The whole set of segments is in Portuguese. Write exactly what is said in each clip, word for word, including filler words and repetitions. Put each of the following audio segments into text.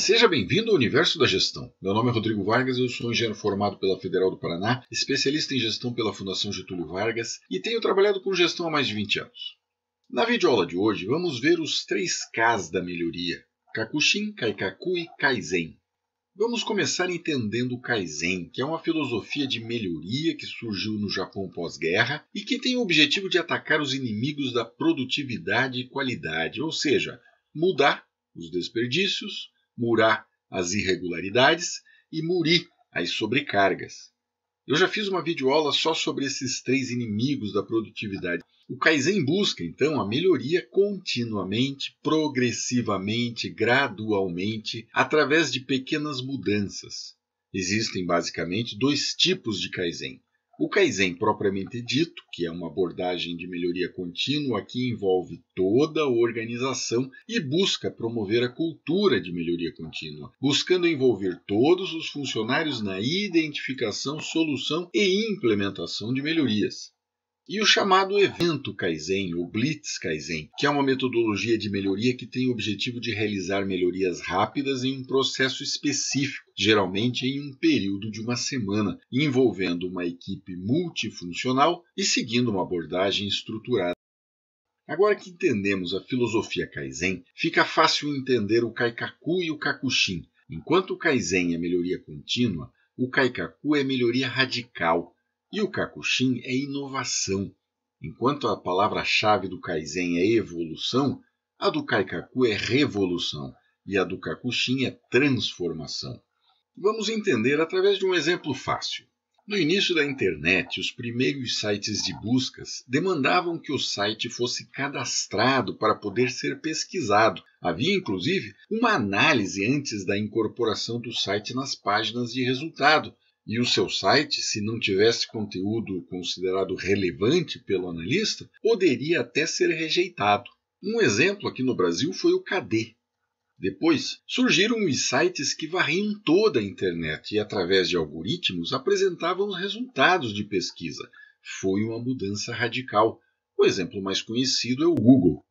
Seja bem-vindo ao Universo da Gestão. Meu nome é Rodrigo Vargas, eu sou engenheiro formado pela Federal do Paraná, especialista em gestão pela Fundação Getúlio Vargas e tenho trabalhado com gestão há mais de vinte anos. Na videoaula de hoje, vamos ver os três Ks da melhoria: Kakushin, Kaikaku e Kaizen. Vamos começar entendendo o Kaizen, que é uma filosofia de melhoria que surgiu no Japão pós-guerra e que tem o objetivo de atacar os inimigos da produtividade e qualidade, ou seja, mudar os desperdícios, murar as irregularidades e murir as sobrecargas. Eu já fiz uma videoaula só sobre esses três inimigos da produtividade. O Kaizen busca, então, a melhoria continuamente, progressivamente, gradualmente, através de pequenas mudanças. Existem, basicamente, dois tipos de Kaizen. O Kaizen propriamente dito, que é uma abordagem de melhoria contínua que envolve toda a organização e busca promover a cultura de melhoria contínua, buscando envolver todos os funcionários na identificação, solução e implementação de melhorias. E o chamado evento Kaizen, ou Blitz Kaizen, que é uma metodologia de melhoria que tem o objetivo de realizar melhorias rápidas em um processo específico, geralmente em um período de uma semana, envolvendo uma equipe multifuncional e seguindo uma abordagem estruturada. Agora que entendemos a filosofia Kaizen, fica fácil entender o Kaikaku e o Kakushin. Enquanto o Kaizen é melhoria contínua, o Kaikaku é melhoria radical. E o Kakushin é inovação. Enquanto a palavra-chave do Kaizen é evolução, a do Kaikaku é revolução e a do Kakushin é transformação. Vamos entender através de um exemplo fácil. No início da internet, os primeiros sites de buscas demandavam que o site fosse cadastrado para poder ser pesquisado. Havia, inclusive, uma análise antes da incorporação do site nas páginas de resultado. E o seu site, se não tivesse conteúdo considerado relevante pelo analista, poderia até ser rejeitado. Um exemplo aqui no Brasil foi o Cadê. Depois, surgiram os sites que varriam toda a internet e, através de algoritmos, apresentavam os resultados de pesquisa. Foi uma mudança radical. O exemplo mais conhecido é o Google.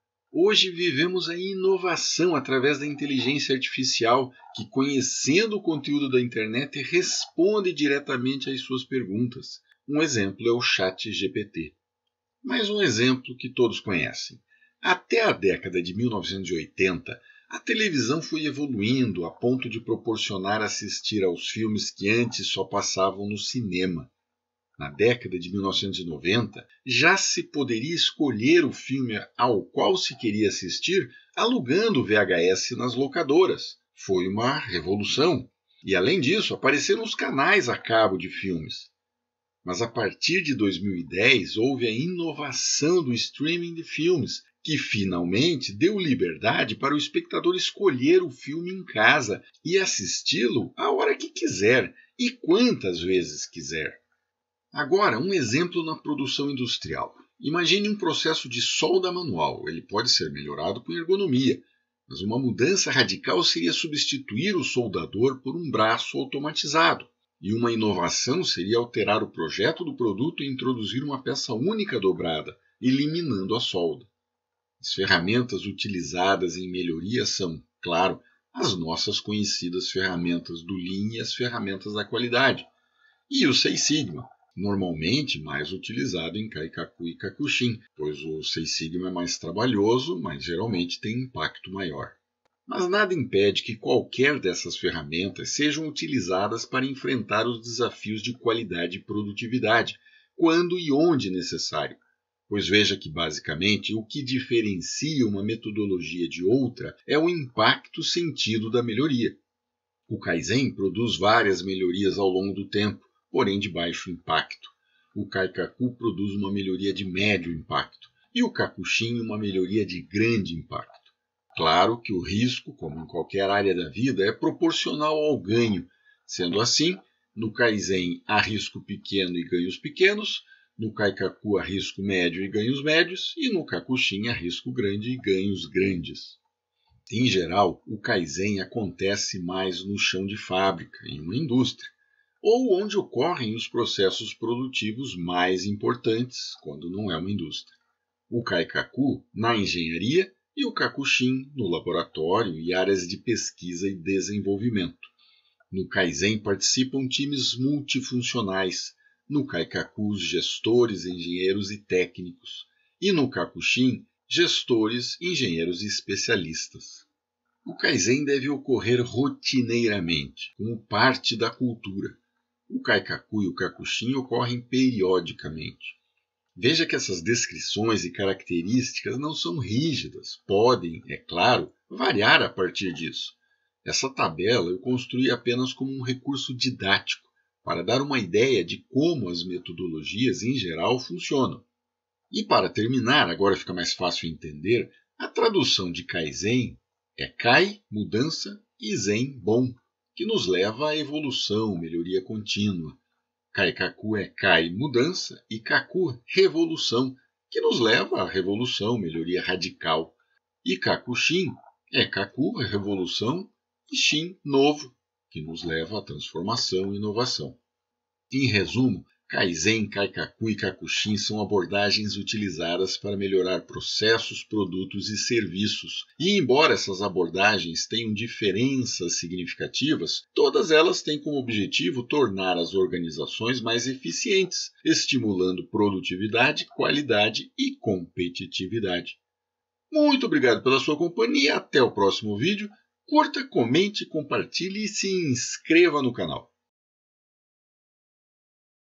Hoje vivemos a inovação através da inteligência artificial, que, conhecendo o conteúdo da internet, responde diretamente às suas perguntas. Um exemplo é o Chat G P T. Mais um exemplo que todos conhecem. Até a década de mil novecentos e oitenta, a televisão foi evoluindo a ponto de proporcionar assistir aos filmes que antes só passavam no cinema. Na década de mil novecentos e noventa, já se poderia escolher o filme ao qual se queria assistir alugando V H S nas locadoras. Foi uma revolução. E, além disso, apareceram os canais a cabo de filmes. Mas, a partir de dois mil e dez, houve a inovação do streaming de filmes, que finalmente deu liberdade para o espectador escolher o filme em casa e assisti-lo a hora que quiser e quantas vezes quiser. Agora, um exemplo na produção industrial. Imagine um processo de solda manual. Ele pode ser melhorado com ergonomia, mas uma mudança radical seria substituir o soldador por um braço automatizado. E uma inovação seria alterar o projeto do produto e introduzir uma peça única dobrada, eliminando a solda. As ferramentas utilizadas em melhoria são, claro, as nossas conhecidas ferramentas do Lean e as ferramentas da qualidade. E o Six Sigma, normalmente mais utilizado em Kaikaku e Kakushin, pois o Six Sigma é mais trabalhoso, mas geralmente tem impacto maior. Mas nada impede que qualquer dessas ferramentas sejam utilizadas para enfrentar os desafios de qualidade e produtividade, quando e onde necessário, pois veja que, basicamente, o que diferencia uma metodologia de outra é o impacto sentido da melhoria. O Kaizen produz várias melhorias ao longo do tempo, porém de baixo impacto. O Kaikaku produz uma melhoria de médio impacto e o Kakushin uma melhoria de grande impacto. Claro que o risco, como em qualquer área da vida, é proporcional ao ganho. Sendo assim, no Kaizen há risco pequeno e ganhos pequenos, no Kaikaku há risco médio e ganhos médios, e no Kakushin há risco grande e ganhos grandes. Em geral, o Kaizen acontece mais no chão de fábrica, em uma indústria, ou onde ocorrem os processos produtivos mais importantes, quando não é uma indústria. O Kaikaku, na engenharia, e o Kakushin no laboratório e áreas de pesquisa e desenvolvimento. No Kaizen participam times multifuncionais, no Kaikaku os gestores, engenheiros e técnicos, e no Kakushin gestores, engenheiros e especialistas. O Kaizen deve ocorrer rotineiramente, como parte da cultura. O Kaikaku e o Kakushin ocorrem periodicamente. Veja que essas descrições e características não são rígidas, podem, é claro, variar a partir disso. Essa tabela eu construí apenas como um recurso didático, para dar uma ideia de como as metodologias em geral funcionam. E para terminar, agora fica mais fácil entender, a tradução de Kaizen é Kai, mudança, e Zen, bom, que nos leva à evolução, melhoria contínua. Kaikaku é Kai, mudança, e Kaku, revolução, que nos leva à revolução, melhoria radical. E Kakushin é Kaku, revolução, e Shin, novo, que nos leva à transformação e inovação. Em resumo, Kaizen, Kaikaku e Kakushin são abordagens utilizadas para melhorar processos, produtos e serviços. E embora essas abordagens tenham diferenças significativas, todas elas têm como objetivo tornar as organizações mais eficientes, estimulando produtividade, qualidade e competitividade. Muito obrigado pela sua companhia, até o próximo vídeo. Curta, comente, compartilhe e se inscreva no canal.